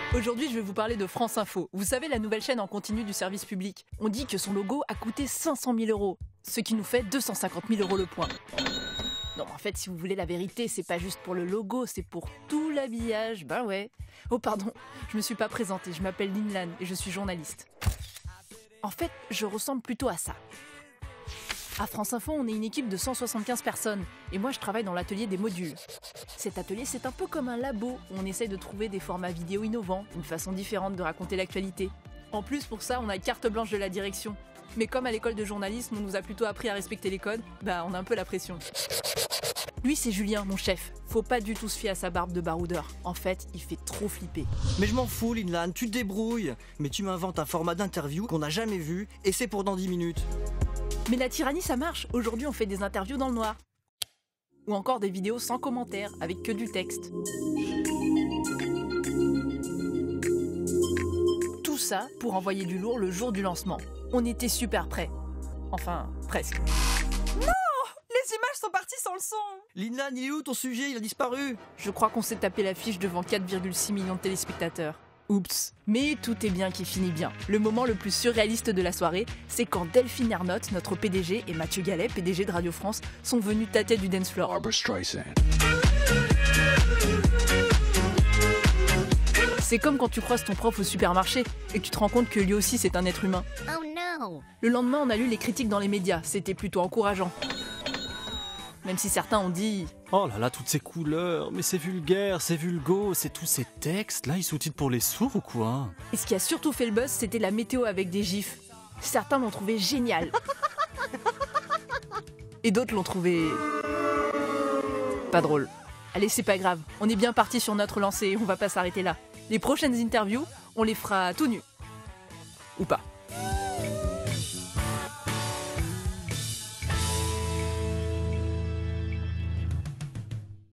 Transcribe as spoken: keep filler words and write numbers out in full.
Aujourd'hui, je vais vous parler de France Info. Vous savez, la nouvelle chaîne en continu du service public. On dit que son logo a coûté cinq cent mille euros, ce qui nous fait deux cent cinquante mille euros le point. Non, en fait, si vous voulez la vérité, c'est pas juste pour le logo, c'est pour tout l'habillage. Ben ouais. Oh pardon, je me suis pas présentée, je m'appelle Lynn et je suis journaliste. En fait, je ressemble plutôt à ça. À France Info, on est une équipe de cent soixante-quinze personnes, et moi je travaille dans l'atelier des modules. Cet atelier, c'est un peu comme un labo, où on essaye de trouver des formats vidéo innovants, une façon différente de raconter l'actualité. En plus, pour ça, on a carte blanche de la direction. Mais comme à l'école de journalisme, on nous a plutôt appris à respecter les codes, bah on a un peu la pression. Lui, c'est Julien, mon chef. Faut pas du tout se fier à sa barbe de baroudeur. En fait, il fait trop flipper. Mais je m'en fous, Linlan, tu te débrouilles. Mais tu m'inventes un format d'interview qu'on n'a jamais vu, et c'est pour dans dix minutes. Mais la tyrannie, ça marche. Aujourd'hui, on fait des interviews dans le noir. Ou encore des vidéos sans commentaires, avec que du texte. Tout ça pour envoyer du lourd le jour du lancement. On était super prêts. Enfin, presque. Non! Les images sont parties sans le son! Linlan, il est où ton sujet? Il a disparu. Je crois qu'on s'est tapé l'affiche devant quatre virgule six millions de téléspectateurs. Oups. Mais tout est bien qui finit bien. Le moment le plus surréaliste de la soirée, c'est quand Delphine Ernotte, notre P D G, et Mathieu Gallet, P D G de Radio France, sont venus tâter du dance floor. Barbra Streisand. C'est comme quand tu croises ton prof au supermarché et que tu te rends compte que lui aussi c'est un être humain. Oh no. Le lendemain, on a lu les critiques dans les médias, c'était plutôt encourageant. Même si certains ont dit... Oh là là, toutes ces couleurs, mais c'est vulgaire, c'est vulgo, c'est tous ces textes, là ils sous-titrent pour les sourds ou quoi? Et ce qui a surtout fait le buzz, c'était la météo avec des gifs. Certains l'ont trouvé génial. Et d'autres l'ont trouvé... pas drôle. Allez, c'est pas grave, on est bien parti sur notre lancée, on va pas s'arrêter là. Les prochaines interviews, on les fera tout nus. Ou pas.